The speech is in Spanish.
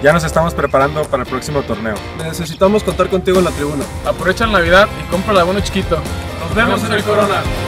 Ya nos estamos preparando para el próximo torneo. Necesitamos contar contigo en la tribuna. Aprovecha la Navidad y compra el abono chiquito. Nos vemos en el Corona.